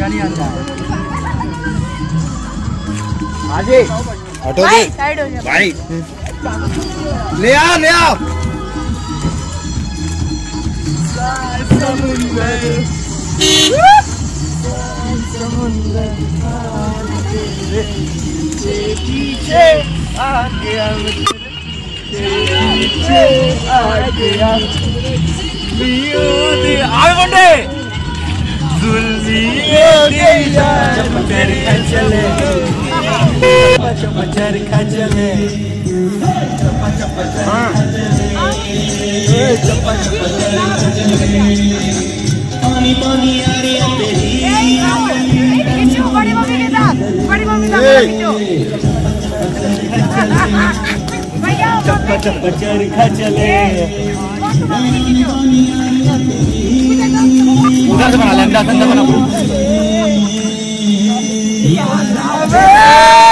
बिरयानी आता है। आजे हटो दे साइड हो जा भाई, ले आओ ले आओ। पीछे आ गया चरखा चले पानी पानी आ रहा तेरी बड़ी मम्मी के साथ बड़ी मम्मी का भैया चप्पा चप्पा चरखा चले। उधर से बना ले, अंदर बना।